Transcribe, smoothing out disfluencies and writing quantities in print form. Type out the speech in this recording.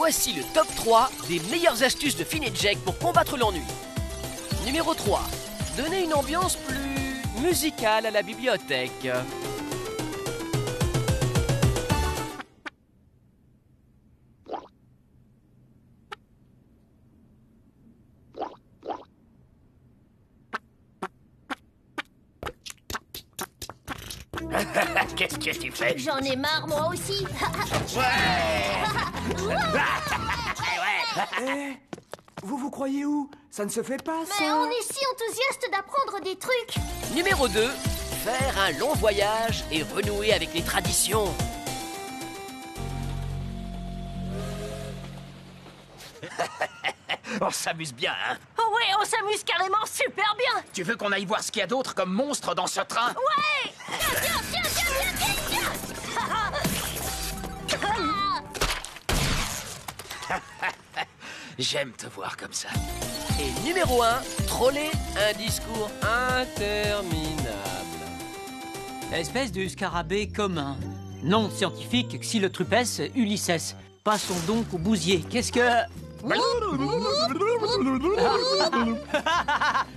Voici le top 3 des meilleures astuces de Finn et Jake pour combattre l'ennui. Numéro 3. Donner une ambiance plus musicale à la bibliothèque. Qu'est-ce que tu fais? J'en ai marre, moi aussi. Vous vous croyez où? Ça ne se fait pas, ça. Mais on est si enthousiaste d'apprendre des trucs. Numéro 2. Faire un long voyage et renouer avec les traditions. On s'amuse bien, hein? Oh ouais, on s'amuse carrément super bien. Tu veux qu'on aille voir ce qu'il y a d'autre comme monstre dans ce train? Ouais. Tiens. J'aime te voir comme ça. Et numéro 1. Troller un discours interminable. Espèce de scarabée commun. Nom scientifique Xylotrupes ulysses. Passons donc au bousier. Qu'est-ce que...